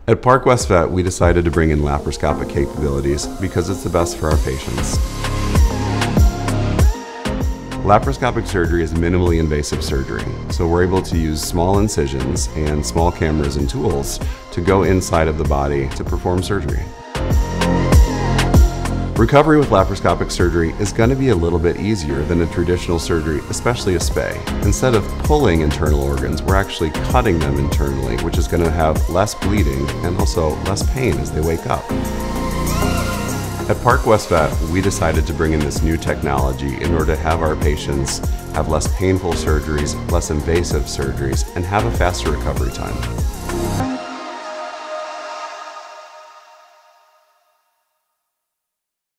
At Park West Vet, we decided to bring in laparoscopic capabilities because it's the best for our patients. Laparoscopic surgery is minimally invasive surgery, so we're able to use small incisions and small cameras and tools to go inside of the body to perform surgery. Recovery with laparoscopic surgery is going to be a little bit easier than a traditional surgery, especially a spay. Instead of pulling internal organs, we're actually cutting them internally, which is going to have less bleeding and also less pain as they wake up. At Park West Vet, we decided to bring in this new technology in order to have our patients have less painful surgeries, less invasive surgeries, and have a faster recovery time.